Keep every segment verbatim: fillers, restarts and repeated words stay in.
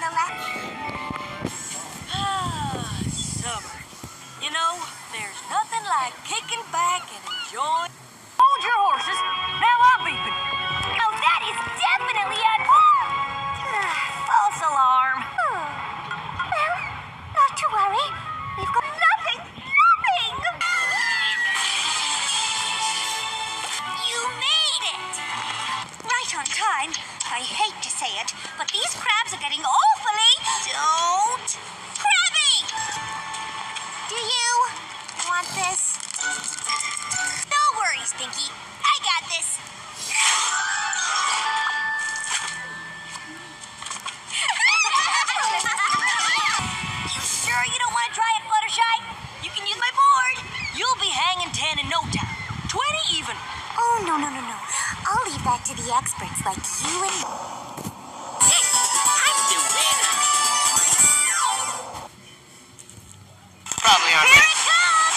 the left. Ah, summer. You know, there's nothing like kicking back and enjoying. Hold your horses. Now I'm beeping. Oh, that is definitely a False alarm. Oh. Well, not to worry. We've got nothing, nothing. You made it. Right on time. I hate to say it, but these crabs are getting awfully... Don't... crabby! Do you want this? No worries, Pinky. I got this. You sure you don't want to try it, Fluttershy? You can use my board. You'll be hanging ten in no time. Twenty even. Oh, no, no, no, no. I'll leave that to the experts like you and... I'm the winner. Probably aren't. Here it comes!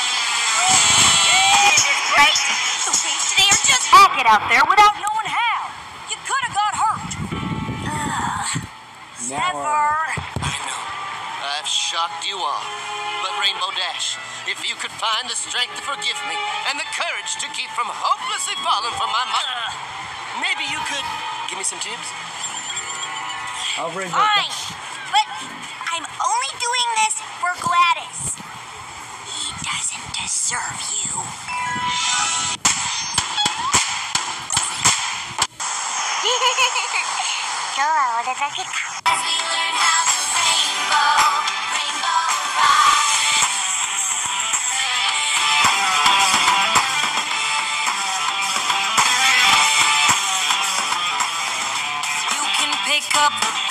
This is great! The waves today are just... Hack it out there without knowing how. You could have got hurt. Never. I know. I've shocked you all. But Rainbow Dash, if you could find the strength to forgive me and the courage to keep from hopelessly falling for my mother, maybe you could give me some tips? I'll bring her. Fine, but I'm only doing this for Gladys. He doesn't deserve you. Hello, the Becky. As we learn how to rainbow, rainbow rock. You can pick up the